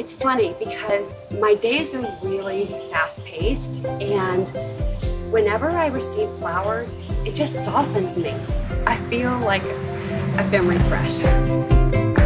it's funny because my days are really fast-paced, and whenever I receive flowers, it just softens me. I feel like I've been refreshed.